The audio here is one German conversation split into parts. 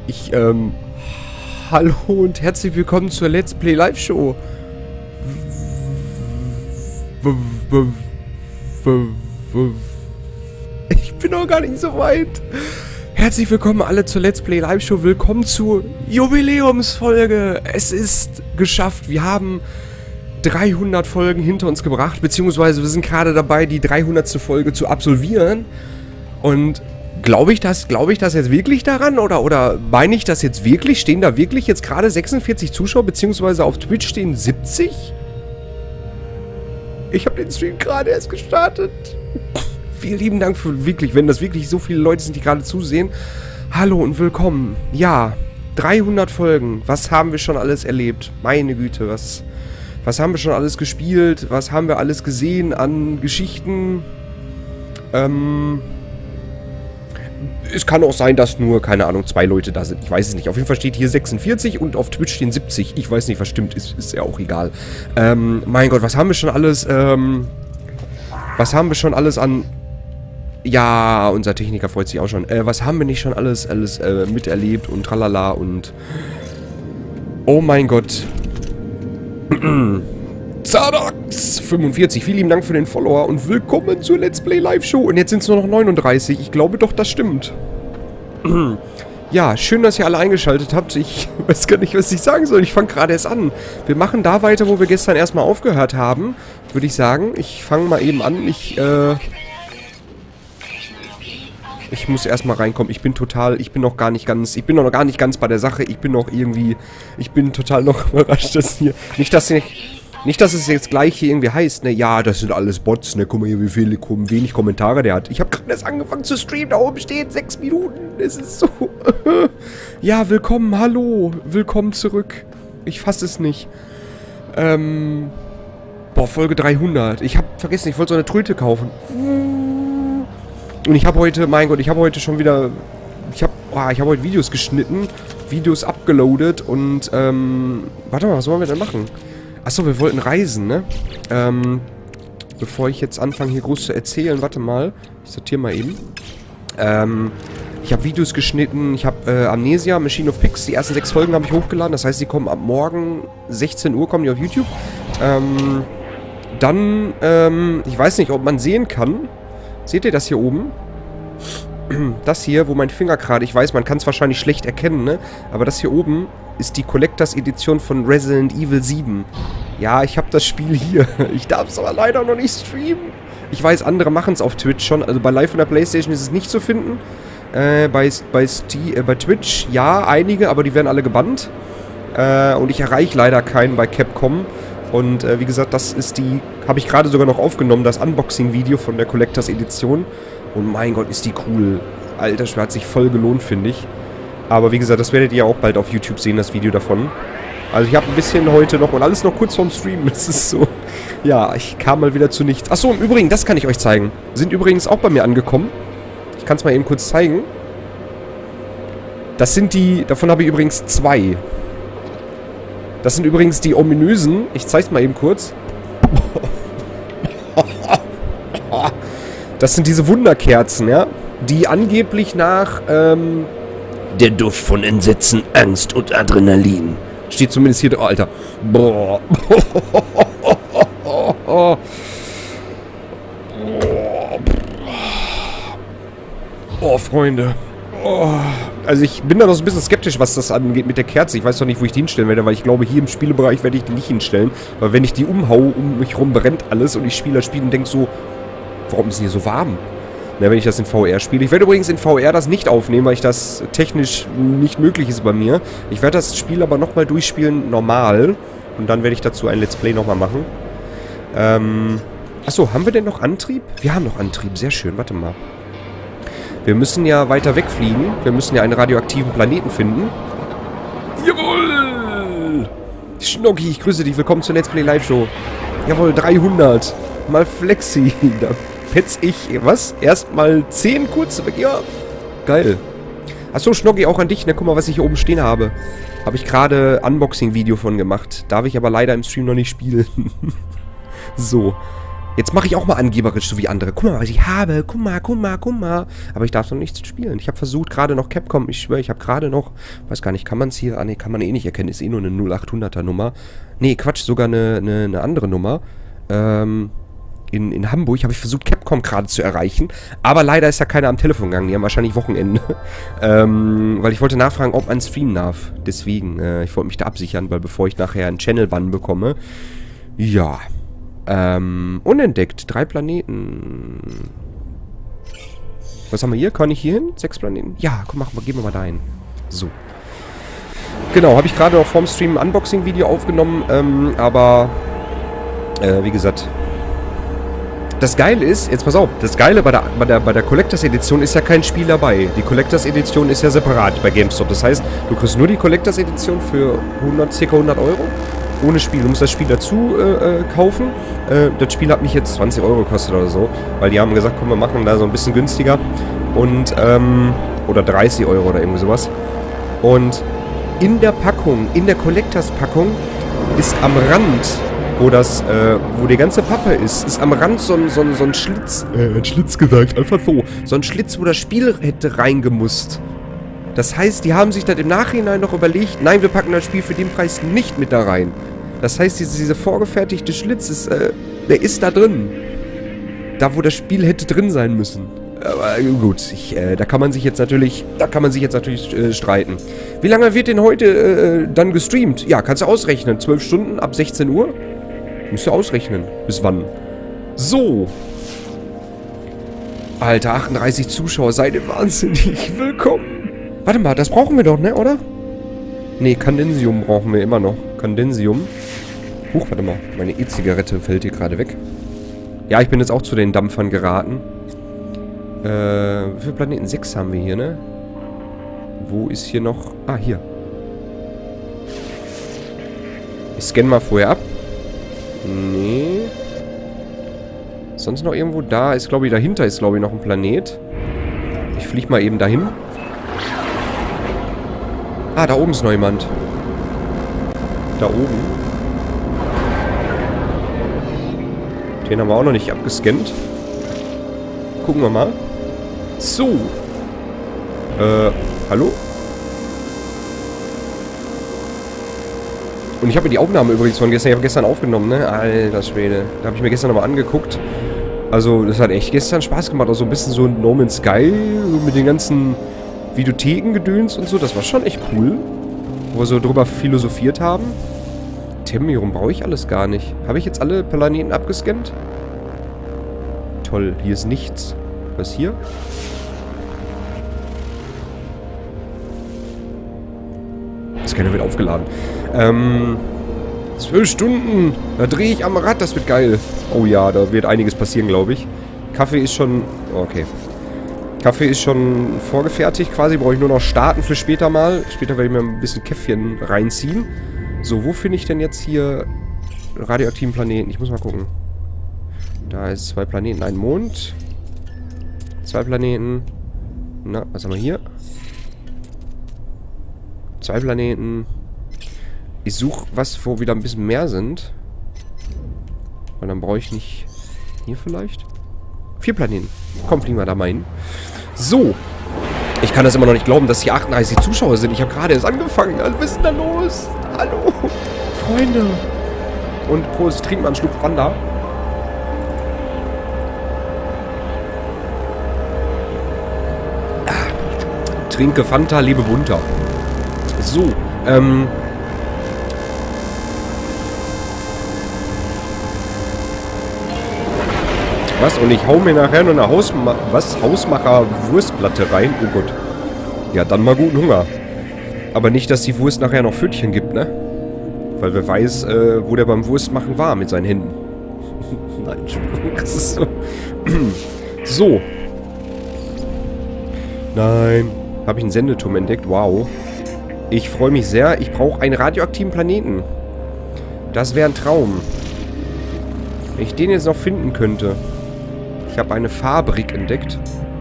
Hallo und herzlich willkommen zur Let's Play Live Show. Ich bin noch gar nicht so weit. Herzlich willkommen alle zur Let's Play Live Show. Willkommen zur Jubiläumsfolge. Es ist geschafft. Wir haben 300 Folgen hinter uns gebracht, beziehungsweise wir sind gerade dabei, die 300. Folge zu absolvieren. Und glaube ich das jetzt wirklich daran? Oder meine ich das jetzt wirklich? Stehen da wirklich jetzt gerade 46 Zuschauer, beziehungsweise auf Twitch stehen 70? Ich habe den Stream gerade erst gestartet. Vielen lieben Dank für wirklich, wenn das wirklich so viele Leute sind, die gerade zusehen. Hallo und willkommen. Ja, 300 Folgen. Was haben wir schon alles erlebt? Meine Güte, was haben wir schon alles gespielt? Was haben wir alles gesehen an Geschichten? Es kann auch sein, dass nur, keine Ahnung, 2 Leute da sind. Ich weiß es nicht. Auf jeden Fall steht hier 46 und auf Twitch stehen 70. Ich weiß nicht, was stimmt. Ist ja auch egal. Mein Gott, was haben wir schon alles, an... Ja, unser Techniker freut sich auch schon. Was haben wir nicht schon alles miterlebt und tralala und... Oh mein Gott. Zadax 45, vielen lieben Dank für den Follower und willkommen zur Let's Play Live Show. Und jetzt sind es nur noch 39. Ich glaube doch, das stimmt. Ja, schön, dass ihr alle eingeschaltet habt. Ich weiß gar nicht, was ich sagen soll. Ich fange gerade erst an. Wir machen da weiter, wo wir gestern erstmal aufgehört haben. Würde ich sagen. Ich fange mal eben an. Ich muss erstmal reinkommen. Ich bin noch gar nicht ganz bei der Sache. Ich bin total noch überrascht, dass hier, nicht, dass es jetzt gleich hier irgendwie heißt, ne, ja, das sind alles Bots, ne, guck mal hier, wie wenig Kommentare der hat. Ich habe gerade erst angefangen zu streamen, da oben steht 6 Minuten, es ist so, ja, willkommen, hallo, willkommen zurück. Ich fasse es nicht. Boah, Folge 300. Ich habe vergessen, ich wollte so eine Tröte kaufen. Und ich habe heute, mein Gott, ich habe heute Videos geschnitten, Videos abgeloadet und, warte mal, was wollen wir denn machen? Achso, wir wollten reisen, ne? Bevor ich jetzt anfange, hier groß zu erzählen, warte mal, ich sortiere mal eben. Ich habe Videos geschnitten, ich habe Amnesia, Machine of Pigs, die ersten 6 Folgen habe ich hochgeladen, das heißt, die kommen ab morgen, 16 Uhr kommen die auf YouTube. Dann, ich weiß nicht, ob man sehen kann. Seht ihr das hier oben? Das hier, wo mein Finger gerade... Ich weiß, man kann es wahrscheinlich schlecht erkennen, ne? Aber das hier oben ist die Collectors Edition von Resident Evil 7. Ja, ich habe das Spiel hier. Ich darf es aber leider noch nicht streamen. Ich weiß, andere machen es auf Twitch schon. Also bei Live von der Playstation ist es nicht zu finden. Bei Twitch, ja, einige, aber die werden alle gebannt. Und ich erreiche leider keinen bei Capcom. Und wie gesagt, das ist die... Habe ich gerade sogar noch aufgenommen, das Unboxing-Video von der Collectors Edition. Und mein Gott, ist die cool. Alter, das hat sich voll gelohnt, finde ich. Aber wie gesagt, das werdet ihr auch bald auf YouTube sehen, das Video davon. Also ich habe ein bisschen heute noch... Und alles noch kurz vorm Stream. Das ist so... Ja, ich kam mal wieder zu nichts. Achso, im Übrigen, das kann ich euch zeigen. Sind übrigens auch bei mir angekommen. Ich kann es mal eben kurz zeigen. Das sind die... Davon habe ich übrigens 2. Das sind übrigens die ominösen. Ich zeig's mal eben kurz. Das sind diese Wunderkerzen, ja? Die angeblich nach, der Duft von Entsetzen, Angst und Adrenalin. Steht zumindest hier, oh, Alter. Boah. Oh, Freunde. Oh. Also ich bin da noch so ein bisschen skeptisch, was das angeht mit der Kerze. Ich weiß doch nicht, wo ich die hinstellen werde, weil ich glaube, hier im Spielebereich werde ich die nicht hinstellen. Weil wenn ich die umhaue, um mich rum brennt alles und ich spiele das Spiel und denke so, warum ist denn hier so warm? Na, wenn ich das in VR spiele. Ich werde übrigens in VR das nicht aufnehmen, weil das technisch nicht möglich ist bei mir. Ich werde das Spiel aber nochmal durchspielen, normal. Und dann werde ich dazu ein Let's Play nochmal machen. Achso, haben wir denn noch Antrieb? Wir haben noch Antrieb, sehr schön, warte mal. Wir müssen ja weiter wegfliegen. Wir müssen ja einen radioaktiven Planeten finden. Jawohl! Schnocki, ich grüße dich. Willkommen zur Let's Play Live Show. Jawohl, 300. Mal Flexi. Da petz ich, was? Erstmal 10 kurze weg. Ja, geil. Achso, Schnocki, auch an dich. Na, guck mal, was ich hier oben stehen habe. Habe ich gerade Unboxing-Video von gemacht. Darf ich aber leider im Stream noch nicht spielen. So. Jetzt mache ich auch mal angeberisch, so wie andere. Guck mal, was ich habe. Guck mal, guck mal, guck mal. Aber ich darf noch nichts spielen. Ich habe versucht, gerade noch Capcom. Ich schwöre, ich habe gerade noch... Weiß gar nicht, kann man es hier... Ah, nee, kann man eh nicht erkennen. Ist eh nur eine 0800er Nummer. Nee, Quatsch, sogar eine andere Nummer. In Hamburg habe ich versucht, Capcom gerade zu erreichen. Aber leider ist da keiner am Telefon gegangen. Die haben wahrscheinlich Wochenende. Weil ich wollte nachfragen, ob man streamen darf. Deswegen, ich wollte mich da absichern, weil bevor ich nachher einen Channel-Bann bekomme... Ja... unentdeckt. 3 Planeten. Was haben wir hier? Kann ich hier hin? 6 Planeten? Ja, komm, gehen wir mal dahin. So. Genau, habe ich gerade noch vorm Stream ein Unboxing-Video aufgenommen, aber wie gesagt, das Geile ist, jetzt pass auf, das Geile bei der Collectors Edition ist ja kein Spiel dabei. Die Collectors Edition ist ja separat bei GameStop. Das heißt, du kriegst nur die Collectors Edition für ca. 100 Euro. Ohne Spiel. Du musst das Spiel dazu kaufen. Das Spiel hat mich jetzt 20 Euro gekostet oder so. Weil die haben gesagt, komm, wir machen da so ein bisschen günstiger. Und, oder 30 Euro oder irgendwie sowas. Und in der Packung, in der Collectors-Packung, ist am Rand, wo die ganze Pappe ist am Rand so ein Schlitz. Ein Schlitz gesagt, einfach so. So ein Schlitz, wo das Spiel hätte reingemusst. Das heißt, die haben sich dann im Nachhinein noch überlegt, nein, wir packen das Spiel für den Preis nicht mit da rein. Das heißt, diese vorgefertigte Schlitz, der ist da drin. Da, wo das Spiel hätte drin sein müssen. Aber gut, da kann man sich jetzt natürlich streiten. Wie lange wird denn heute dann gestreamt? Ja, kannst du ausrechnen. 12 Stunden ab 16 Uhr? Musst du ausrechnen. Bis wann? So. Alter, 38 Zuschauer, seid ihr wahnsinnig willkommen. Warte mal, das brauchen wir doch, ne, oder? Ne, Kandensium brauchen wir immer noch. Kandensium. Huch, warte mal. Meine E-Zigarette fällt hier gerade weg. Ja, ich bin jetzt auch zu den Dampfern geraten. Wie viele Planeten? 6 haben wir hier, ne? Wo ist hier noch... Ah, hier. Ich scanne mal vorher ab. Nee. Sonst noch irgendwo? Da ist, glaube ich, dahinter ist, glaube ich, noch ein Planet. Ich fliege mal eben dahin. Ah, da oben ist noch jemand. Da oben. Den haben wir auch noch nicht abgescannt. Gucken wir mal. So. Hallo? Und ich habe mir die Aufnahme übrigens von gestern, ich habe gestern aufgenommen, ne? Alter Schwede. Da habe ich mir gestern nochmal angeguckt. Also, das hat echt gestern Spaß gemacht. Auch so ein bisschen so No Man's Sky, so mit den ganzen Videothekengedöns und so. Das war schon echt cool. Wo wir so drüber philosophiert haben. Themium brauche ich alles gar nicht. Habe ich jetzt alle Planeten abgescannt? Toll, hier ist nichts. Was hier? Der Scanner wird aufgeladen. 12 Stunden. Da drehe ich am Rad, das wird geil. Oh ja, da wird einiges passieren, glaube ich. Kaffee ist schon... Okay. Kaffee ist schon vorgefertigt quasi. Brauche ich nur noch starten für später mal. Später werde ich mir ein bisschen Käffchen reinziehen. So, wo finde ich denn jetzt hier radioaktiven Planeten? Ich muss mal gucken. Da ist 2 Planeten, ein Mond. 2 Planeten. Na, was haben wir hier? 2 Planeten. Ich suche was, wo wieder ein bisschen mehr sind. Weil dann brauche ich nicht... Hier vielleicht? 4 Planeten. Komm, fliegen wir da mal hin. So. Ich kann das immer noch nicht glauben, dass hier 38 Zuschauer sind. Ich habe gerade erst angefangen. Was ist denn da los? Hallo. Freunde. Und Prost, trinken wir einen Schluck Fanta. Trinke Fanta, lebe bunter. So, was? Und ich hau mir nachher noch eine Hausmacher-Wurstplatte rein? Oh Gott. Ja, dann mal guten Hunger. Aber nicht, dass die Wurst nachher noch Pfötchen gibt, ne? Weil wer weiß, wo der beim Wurstmachen war mit seinen Händen. Nein, Entschuldigung, das ist so. So. Nein. Habe ich einen Sendeturm entdeckt? Wow. Ich freue mich sehr. Ich brauche einen radioaktiven Planeten. Das wäre ein Traum. Wenn ich den jetzt noch finden könnte. Ich habe eine Fabrik entdeckt.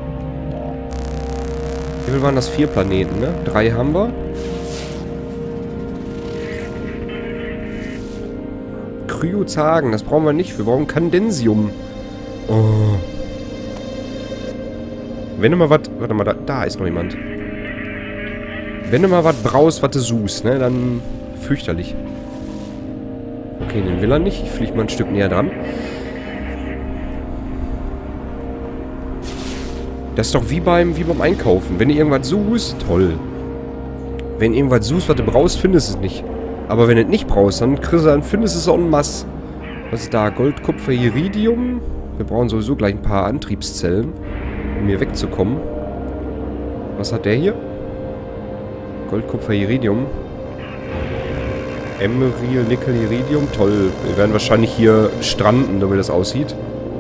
Wie viel waren das? 4 Planeten, ne? 3 haben wir. Kryozagen. Das brauchen wir nicht. Wir brauchen Kandensium. Oh. Wenn du mal was... Warte mal, da ist noch jemand. Wenn du mal was brauchst, was du suchst, ne, dann fürchterlich. Okay, den will er nicht. Ich fliege mal ein Stück näher dran. Das ist doch wie beim Einkaufen. Wenn du irgendwas suchst, toll. Wenn du irgendwas suchst, was du brauchst, findest du es nicht. Aber wenn du es nicht brauchst, dann findest du es en masse. Was ist da? Gold, Kupfer, Iridium. Wir brauchen sowieso gleich ein paar Antriebszellen, um hier wegzukommen. Was hat der hier? Gold, Kupfer, Iridium. Emeril, Nickel, Iridium. Toll. Wir werden wahrscheinlich hier stranden, so wie das aussieht.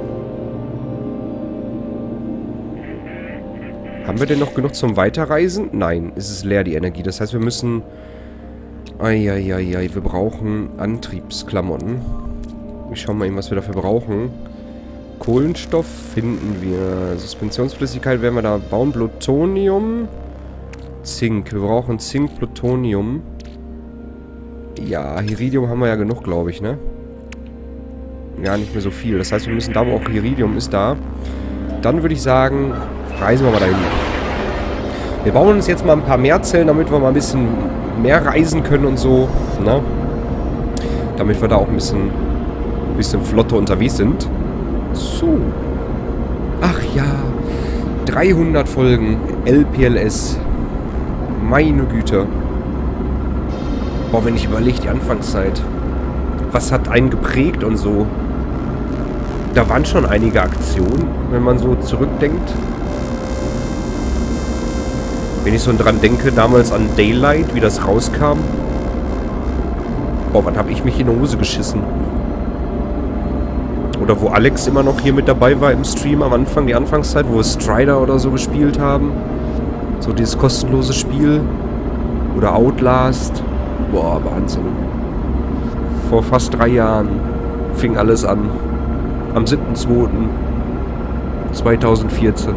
Haben wir denn noch genug zum Weiterreisen? Nein, es ist leer, die Energie. Das heißt, wir müssen... Eieiei, wir brauchen Antriebsklamotten. Ich schau mal eben, was wir dafür brauchen. Kohlenstoff finden wir. Suspensionsflüssigkeit werden wir da bauen. Plutonium. Zink. Wir brauchen Zink, Plutonium. Ja, Iridium haben wir ja genug, glaube ich, ne? Ja, nicht mehr so viel. Das heißt, wir müssen da, wo auch Iridium ist, da. Dann würde ich sagen, reisen wir mal dahin. Wir bauen uns jetzt mal ein paar mehr Zellen, damit wir mal ein bisschen mehr reisen können und so, ne? Damit wir da auch ein bisschen flotter unterwegs sind. So. Ach ja. 300 Folgen LPLS. Meine Güte. Boah, wenn ich überlege, die Anfangszeit. Was hat einen geprägt und so. Da waren schon einige Aktionen, wenn man so zurückdenkt. Wenn ich so dran denke, damals an Daylight, wie das rauskam. Boah, wann habe ich mich in die Hose geschissen? Oder wo Alex immer noch hier mit dabei war im Stream am Anfang, die Anfangszeit, wo wir Strider oder so gespielt haben. So dieses kostenlose Spiel. Oder Outlast. Boah, Wahnsinn. Vor fast 3 Jahren fing alles an. Am 7.2.2014.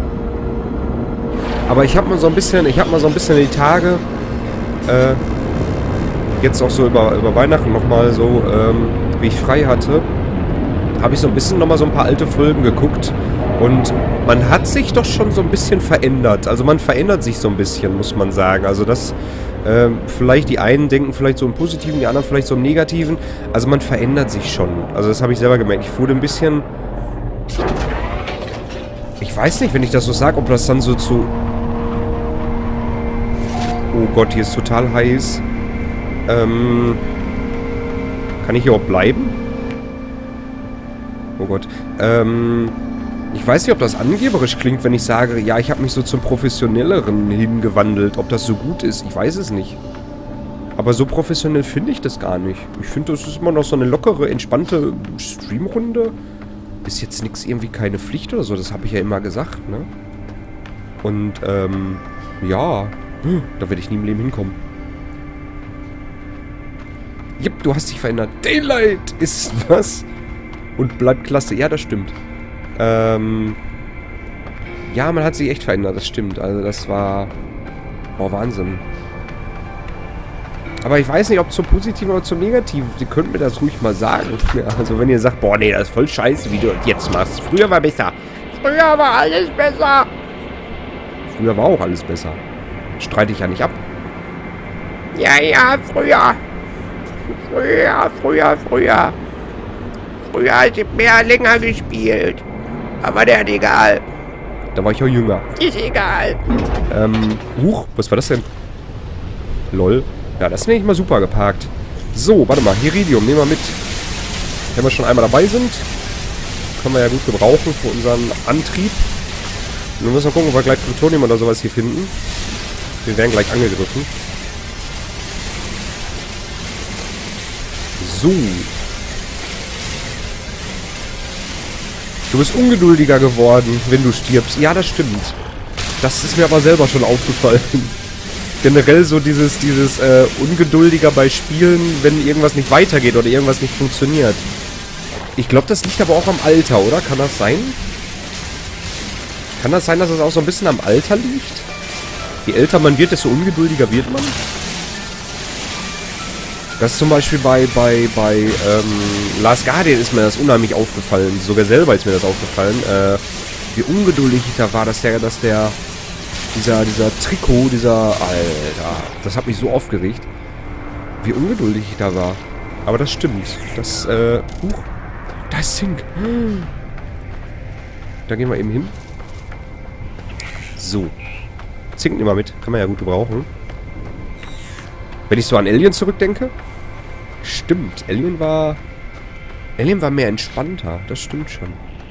Aber ich habe mal so ein bisschen die Tage, jetzt auch so über Weihnachten nochmal so, wie ich frei hatte, habe ich so ein bisschen nochmal so ein paar alte Folgen geguckt. Und man hat sich doch schon so ein bisschen verändert. Also man verändert sich so ein bisschen, muss man sagen. Also das, vielleicht die einen denken vielleicht so im Positiven, die anderen vielleicht so im Negativen. Also man verändert sich schon. Also das habe ich selber gemerkt. Ich wurde ein bisschen... Ich weiß nicht, wenn ich das so sage, ob das dann so zu... Oh Gott, hier ist total heiß. Kann ich hier auch bleiben? Oh Gott. Ich weiß nicht, ob das angeberisch klingt, wenn ich sage, ja, ich habe mich so zum Professionelleren hingewandelt. Ob das so gut ist, ich weiß es nicht. Aber so professionell finde ich das gar nicht. Ich finde, das ist immer noch so eine lockere, entspannte Streamrunde. Ist jetzt nichts irgendwie keine Pflicht oder so, das habe ich ja immer gesagt, ne? Und, ja, da werde ich nie im Leben hinkommen. Jupp, du hast dich verändert. Daylight ist was? Und bleibt klasse. Ja, das stimmt. Ja, man hat sich echt verändert, das stimmt. Also das war... Boah, Wahnsinn. Aber ich weiß nicht, ob zum Positiven oder zum Negativen. Sie könnten mir das ruhig mal sagen. Ja, also wenn ihr sagt, boah, nee, das ist voll scheiße, wie du das jetzt machst. Früher war besser. Früher war alles besser. Früher war auch alles besser. Streite ich ja nicht ab. Ja, früher. Früher. Früher hat ich mehr länger gespielt. Aber der hat egal. Da war ich auch jünger. Ist egal. Huch, was war das denn? Lol. Ja, das ist nicht mal super geparkt. So, warte mal. Iridium, nehmen wir mit. Wenn wir schon einmal dabei sind, können wir ja gut gebrauchen für unseren Antrieb. Nun müssen wir gucken, ob wir gleich Plutonium oder sowas hier finden. Wir werden gleich angegriffen. So. Du bist ungeduldiger geworden, wenn du stirbst. Ja, das stimmt. Das ist mir aber selber schon aufgefallen. Generell so dieses ungeduldiger bei Spielen, wenn irgendwas nicht weitergeht oder irgendwas nicht funktioniert. Ich glaube, das liegt aber auch am Alter, oder? Kann das sein? Kann das sein, dass es auch so ein bisschen am Alter liegt? Je älter man wird, desto ungeduldiger wird man? Das ist zum Beispiel bei Last Guardian ist mir das unheimlich aufgefallen. Sogar selber ist mir das aufgefallen. Wie ungeduldig ich da war, dieser Trikot, Alter, das hat mich so aufgeregt. Wie ungeduldig ich da war. Aber das stimmt. Das, da ist Zink. Da gehen wir eben hin. So. Zink nehmen wir mit. Kann man ja gut gebrauchen. Wenn ich so an Alien zurückdenke. Stimmt. Alien war mehr entspannter. Das stimmt schon.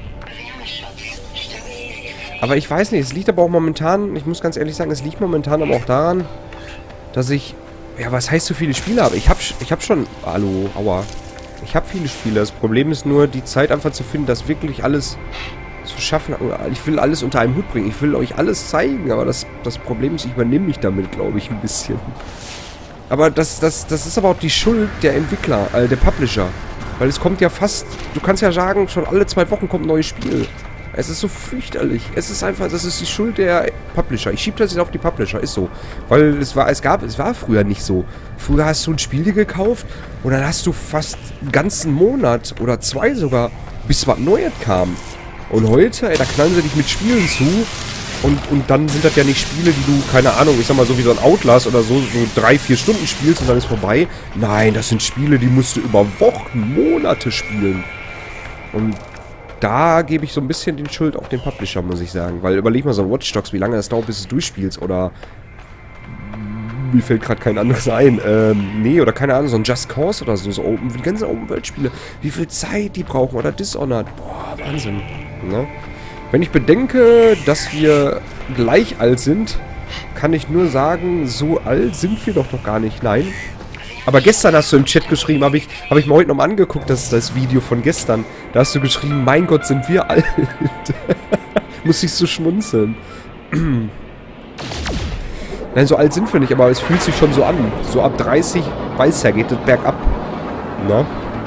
Aber ich weiß nicht. Es liegt aber auch momentan, ich muss ganz ehrlich sagen, es liegt momentan aber auch daran, dass ich, ja, was heißt so viele Spiele habe? Ich hab schon, hallo, aua. Ich habe viele Spiele. Das Problem ist nur, die Zeit einfach zu finden, das wirklich alles zu schaffen. Ich will alles unter einen Hut bringen. Ich will euch alles zeigen, aber das Problem ist, ich übernehme mich damit, glaube ich, ein bisschen. Aber das ist aber auch die Schuld der Entwickler, der Publisher. Weil es kommt ja fast, du kannst ja sagen, schon alle 2 Wochen kommt ein neues Spiel. Es ist so fürchterlich. Es ist einfach, das ist die Schuld der Publisher. Ich schiebe das jetzt auf die Publisher, ist so. Weil es war früher nicht so. Früher hast du ein Spiel gekauft und dann hast du fast einen ganzen Monat oder 2 sogar, bis was Neues kam. Und heute, ey, da knallen sie dich mit Spielen zu und dann sind das ja nicht Spiele, die du, keine Ahnung, ich sag mal so wie so ein Outlast oder so 3-4 Stunden spielst und dann ist vorbei. Nein, das sind Spiele, die musst du über Wochen, Monate spielen. Und da gebe ich so ein bisschen die Schuld auf den Publisher, muss ich sagen. Weil überleg mal so ein Watch Dogs, wie lange das dauert, bis du es durchspielst. Oder mir fällt gerade kein anderes ein. Nee, oder keine Ahnung, so ein Just Cause oder so. Die ganzen Open-World-Spiele. Wie viel Zeit die brauchen. Oder Dishonored. Boah, Wahnsinn. Ne? Wenn ich bedenke, dass wir gleich alt sind, kann ich nur sagen, so alt sind wir doch noch gar nicht. Nein. Aber gestern hast du im Chat geschrieben, habe ich mir heute nochmal angeguckt, das Video von gestern. Da hast du geschrieben, mein Gott, sind wir alt. Muss ich so schmunzeln. Nein, so alt sind wir nicht, aber es fühlt sich schon so an. So ab 30, weiß ja, geht das bergab. Na?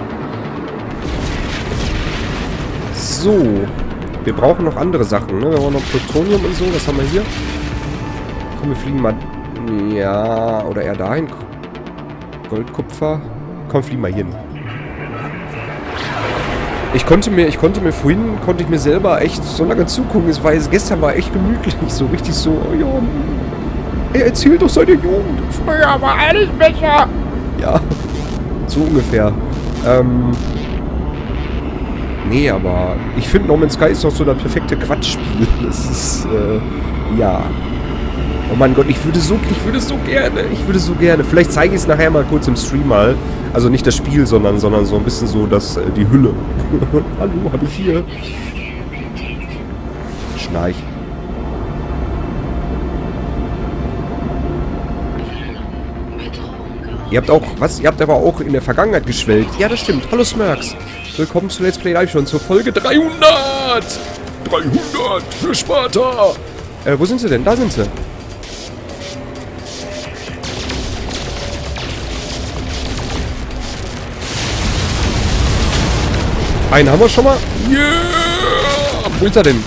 So. Wir brauchen noch andere Sachen, ne? Wir brauchen noch Plutonium und so. Was haben wir hier? Komm, wir fliegen mal... Ja, oder eher dahin. Goldkupfer. Komm, fliegen mal hin. Ich konnte mir vorhin selber echt so lange zugucken. Gestern war echt gemütlich. So richtig so, oh ja, er erzählt doch seine Jugend. Früher war alles besser. Ja, so ungefähr. Nee, aber ich finde No Man's Sky ist doch so das perfekte Quatschspiel. Das ist, ja. Oh mein Gott, ich würde so gerne. Vielleicht zeige ich es nachher mal kurz im Stream mal. Also nicht das Spiel, sondern so ein bisschen so die Hülle. Hallo, habe ich hier. Schnarch. Ihr habt auch, was? Ihr habt aber auch in der Vergangenheit geschwelgt. Ja, das stimmt. Hallo Smurks. Willkommen zu Let's Play Live schon zur Folge 300! 300 für Sparta! Wo sind sie denn? Da sind sie. Einen haben wir schon mal. Yeah! Wo ist er denn?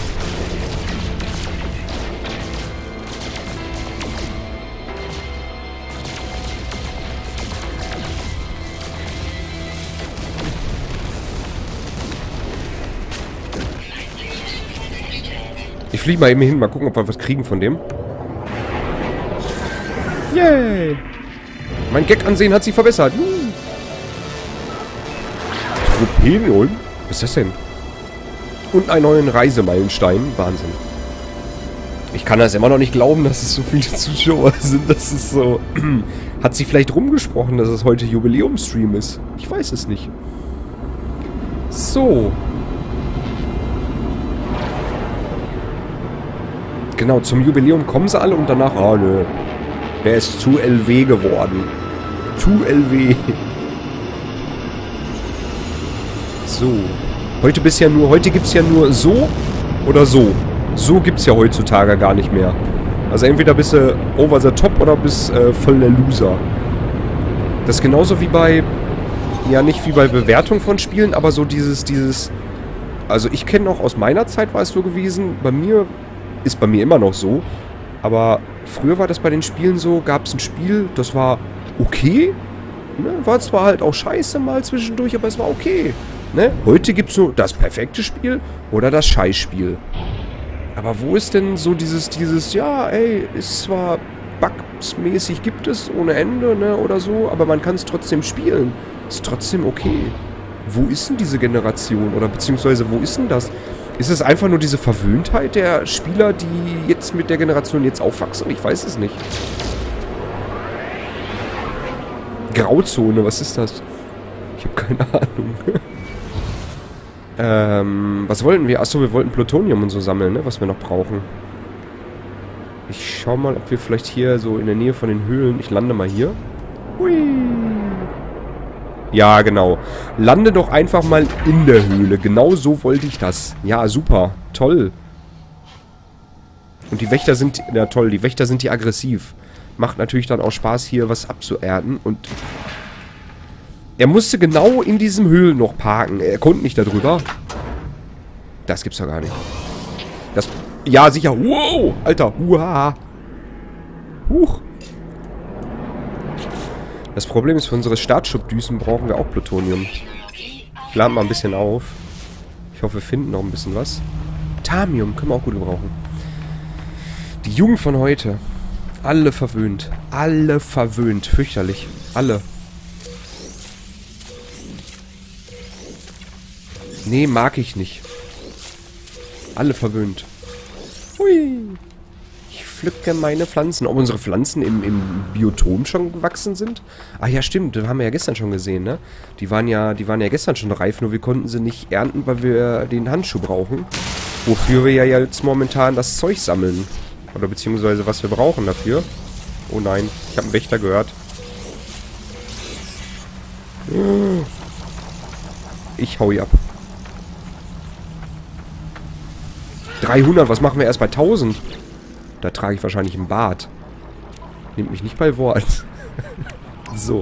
Ich fliege mal eben hin, mal gucken, ob wir was kriegen von dem. Yay! Mein Gag-Ansehen hat sich verbessert. Tropenion? Was ist das denn? Und einen neuen Reisemeilenstein. Wahnsinn. Ich kann das immer noch nicht glauben, dass es so viele Zuschauer sind. Das ist so... Hat sie vielleicht rumgesprochen, dass es heute Jubiläumsstream ist? Ich weiß es nicht. So. Genau, zum Jubiläum kommen sie alle und danach... Oh, nö. Der ist zu LW geworden. Zu LW. So. Heute gibt's ja nur so oder so. So gibt's ja heutzutage gar nicht mehr. Also entweder bist du over the top oder bist voll der Loser. Das ist genauso wie bei... Ja, nicht wie bei Bewertung von Spielen, aber so dieses... Also ich kenne auch aus meiner Zeit war es so gewesen, ist bei mir immer noch so, aber früher war das bei den Spielen so, gab es ein Spiel, das war okay Ne? War zwar halt auch scheiße mal zwischendurch, aber es war okay. Ne? Heute gibt es nur das perfekte Spiel oder das Scheißspiel. Aber wo ist denn so dieses, ja, ey, ist zwar bugsmäßig gibt es ohne Ende, ne, oder so, aber man kann es trotzdem spielen. Ist trotzdem okay. Wo ist denn diese Generation? Oder beziehungsweise, wo ist denn das? Ist es einfach nur diese Verwöhntheit der Spieler, die jetzt mit der Generation jetzt aufwachsen? Ich weiß es nicht. Grauzone, was ist das? Ich habe keine Ahnung. Was wollten wir? Achso, wir wollten Plutonium und so sammeln, ne? Was wir noch brauchen. Ich schau mal, ob wir vielleicht hier so in der Nähe von den Höhlen... Ich lande mal hier. Hui. Ja, genau. Lande doch einfach mal in der Höhle. Genau so wollte ich das. Ja, super. Toll. Und die Wächter sind... Ja, toll. Die Wächter sind hier aggressiv. Macht natürlich dann auch Spaß, hier was abzuernten. Und... Er musste genau in diesem Höhlen noch parken. Er konnte nicht darüber. Das gibt's doch gar nicht. Das... Ja, sicher. Wow! Alter. Huah. Huch. Das Problem ist, für unsere Startschubdüsen brauchen wir auch Plutonium. Ich lade mal ein bisschen auf. Ich hoffe, wir finden noch ein bisschen was. Thamium können wir auch gut gebrauchen. Die Jugend von heute. Alle verwöhnt. Alle verwöhnt. Fürchterlich. Alle. Nee, mag ich nicht. Alle verwöhnt. Hui. Ich pflücke meine Pflanzen. Ob unsere Pflanzen im Biotom schon gewachsen sind? Ah ja, stimmt. Das haben wir ja gestern schon gesehen, ne? Die waren ja gestern schon reif, nur wir konnten sie nicht ernten, weil wir den Handschuh brauchen. Wofür wir ja jetzt momentan das Zeug sammeln. Oder beziehungsweise was wir brauchen dafür. Oh nein, ich habe einen Wächter gehört. Ich hau hier ab. 300, was machen wir erst bei 1000? Da trage ich wahrscheinlich einen Bart. Nehmt mich nicht bei Wort. So.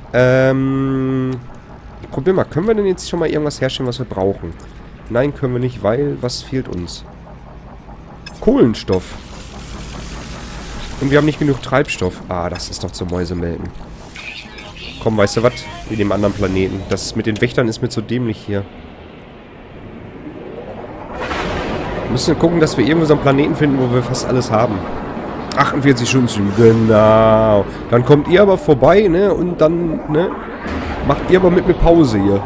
Ich probier mal, können wir denn jetzt schon mal irgendwas herstellen, was wir brauchen? Nein, können wir nicht, weil, was fehlt uns? Kohlenstoff. Und wir haben nicht genug Treibstoff. Ah, das ist doch zum Mäusemelken. Komm, weißt du was? In dem anderen Planeten. Das mit den Wächtern ist mir zu dämlich hier. Wir müssen gucken, dass wir irgendwo so einen Planeten finden, wo wir fast alles haben. 48 Stunden Stream, genau. Dann kommt ihr aber vorbei, ne? Und dann, ne? Macht ihr aber mit mir Pause hier.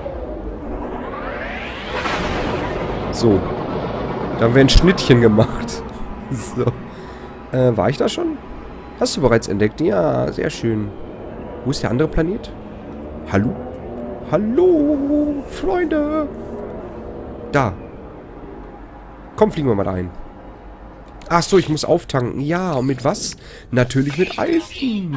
So. Da werden Schnittchen gemacht. So. War ich da schon? Hast du bereits entdeckt? Ja, sehr schön. Wo ist der andere Planet? Hallo? Hallo, Freunde. Da. Komm, fliegen wir mal da ein. Ach so, ich muss auftanken. Ja, und mit was? Natürlich mit Eisen.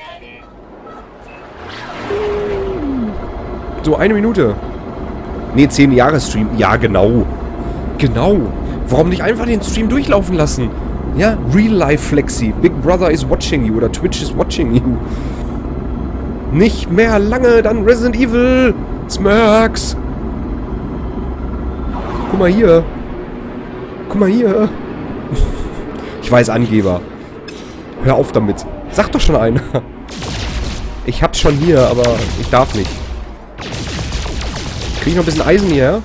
So, 1 Minute. Ne, 10 Jahre Stream. Ja, genau. Genau. Warum nicht einfach den Stream durchlaufen lassen? Ja, Real Life Flexi. Big Brother is watching you. Oder Twitch is watching you. Nicht mehr lange, dann Resident Evil. Smurks. Guck mal hier. Guck mal hier. Ich weiß, Angeber. Hör auf damit. Sag doch schon einer. Ich hab's schon hier, aber ich darf nicht. Krieg ich noch ein bisschen Eisen hier, ja?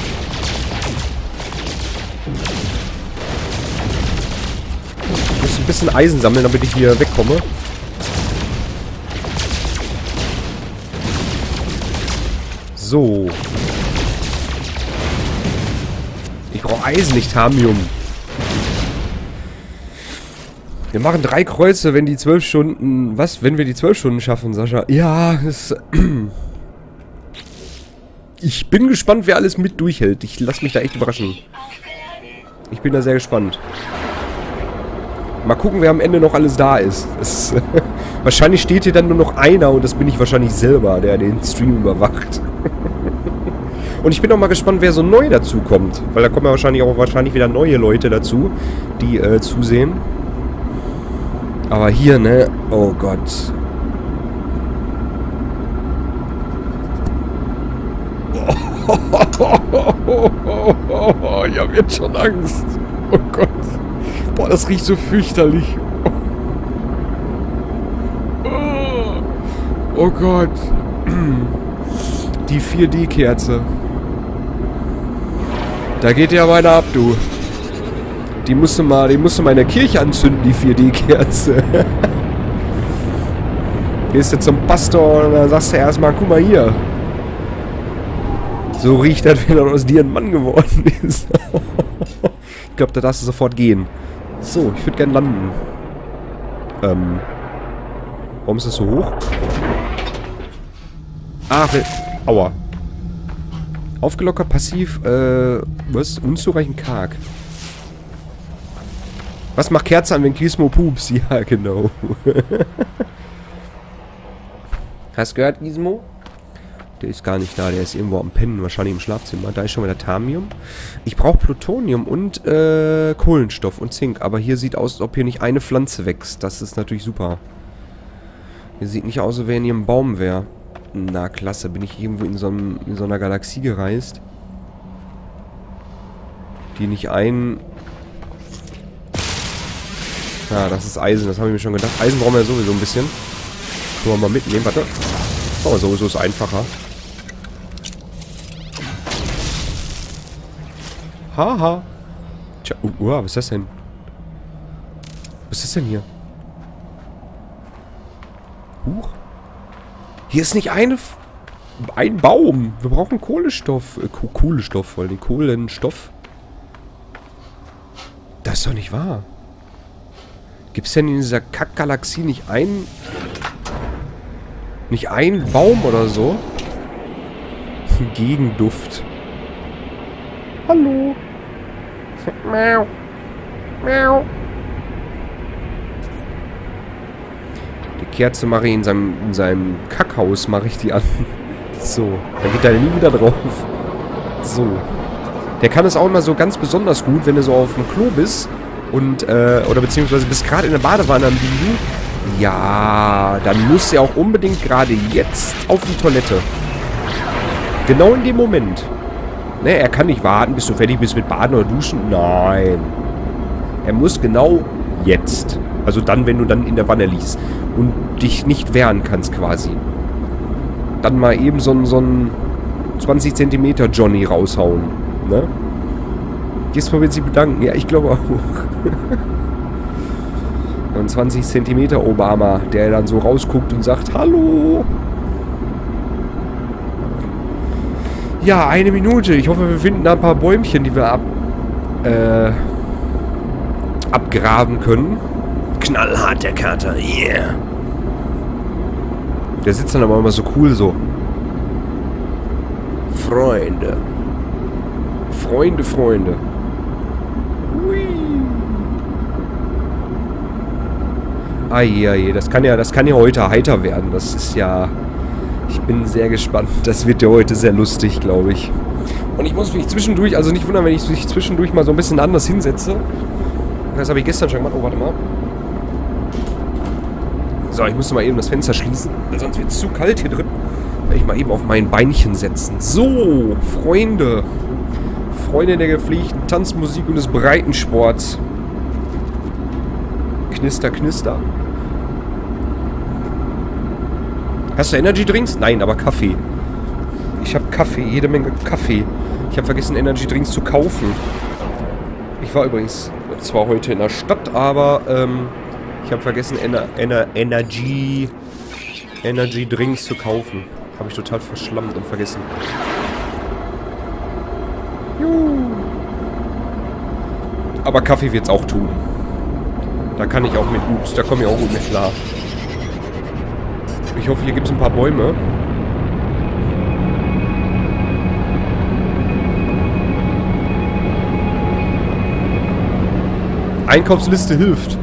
Ich muss ein bisschen Eisen sammeln, damit ich hier wegkomme. So. Ich brauche Eisen, nicht Thamium. Wir machen 3 Kreuze, wenn die 12 Stunden... Was? Wenn wir die 12 Stunden schaffen, Sascha? Ja, das... Ich bin gespannt, wer alles mit durchhält. Ich lasse mich da echt überraschen. Ich bin da sehr gespannt. Mal gucken, wer am Ende noch alles da ist. Wahrscheinlich steht hier dann nur noch einer und das bin ich wahrscheinlich selber, der den Stream überwacht. Und ich bin auch mal gespannt, wer so neu dazu kommt. Weil da kommen ja wahrscheinlich wieder neue Leute dazu, die zusehen. Aber hier, ne? Oh Gott. Ich hab jetzt schon Angst. Oh Gott. Boah, das riecht so fürchterlich. Oh Gott. Die 4D-Kerze. Da geht ja meine ab, du. Die musst du mal in der Kirche anzünden, die 4D-Kerze. Gehst du zum Pastor und dann sagst du erstmal, guck mal hier. So riecht das, wenn aus dir ein Mann geworden ist. Ich glaube, da darfst du sofort gehen. So, ich würde gerne landen. Warum ist das so hoch? Ah, aua. Aufgelockert, passiv, was? Unzureichend karg. Was macht Kerze an, wenn Gizmo pups? Ja, genau. Hast du gehört, Gizmo? Der ist gar nicht da, der ist irgendwo am Pennen, wahrscheinlich im Schlafzimmer. Da ist schon wieder Thamium. Ich brauche Plutonium und Kohlenstoff und Zink. Aber hier sieht aus, als ob hier nicht eine Pflanze wächst. Das ist natürlich super. Hier sieht nicht aus, als wenn hier ein Baum wäre. Na, klasse. Bin ich irgendwo in so einer Galaxie gereist, die nicht ein... Ja, das ist Eisen. Das habe ich mir schon gedacht. Eisen brauchen wir sowieso ein bisschen. Können wir mal mitnehmen. Warte. Oh, sowieso ist es einfacher. Haha. Tja, was ist das denn? Was ist das denn hier? Huch. Hier ist nicht ein Baum. Wir brauchen Kohlenstoff. Kohlenstoff, vor allem Kohlenstoff. Das ist doch nicht wahr. Gibt es denn in dieser Kackgalaxie nicht einen Baum oder so? Gegenduft. Hallo. Miau. Miau. Die Kerze mache ich in seinem Kackhaus, mache ich die an. So. Dann geht er nie wieder drauf. So. Der kann es auch immer so ganz besonders gut, wenn du so auf dem Klo bist und, oder beziehungsweise bist gerade in der Badewanne am Liegen. Ja, dann muss er auch unbedingt gerade jetzt auf die Toilette. Genau in dem Moment. Ne, er kann nicht warten, bis du fertig bist mit Baden oder Duschen. Nein. Er muss genau jetzt. Also dann, wenn du dann in der Wanne liegst und dich nicht wehren kannst quasi. Dann mal eben so ein 20 cm Johnny raushauen. Ne? Jetzt mal wird sie bedanken. Ja, ich glaube auch. Ein 20 cm Obama, der dann so rausguckt und sagt, hallo. Ja, 1 Minute. Ich hoffe, wir finden da ein paar Bäumchen, die wir abgraben können. Knallhart, der Kater. Yeah. Der sitzt dann aber immer so cool so. Freunde. Freunde. Hui. Eieiei, das kann ja heute heiter werden. Das ist ja... Ich bin sehr gespannt. Das wird ja heute sehr lustig, glaube ich. Und ich muss mich zwischendurch, also nicht wundern, wenn ich mich zwischendurch mal so ein bisschen anders hinsetze. Das habe ich gestern schon gemacht. Oh, warte mal. So, ich musste mal eben das Fenster schließen, weil sonst wird es zu kalt hier drin. Werde ich mal eben auf mein Beinchen setzen. So, Freunde. Freunde der gepflegten Tanzmusik und des Breitensports. Knister, knister. Hast du Energy Drinks? Nein, aber Kaffee. Ich habe Kaffee, jede Menge Kaffee. Ich habe vergessen, Energy Drinks zu kaufen. Ich war übrigens zwar heute in der Stadt, aber ich habe vergessen, Energy Drinks zu kaufen. Habe ich total verschlammt und vergessen. Juhu. Aber Kaffee wird's auch tun. Da kann ich auch mit gut, da komme ich auch gut mit klar. Ich hoffe, hier gibt es ein paar Bäume. Einkaufsliste hilft.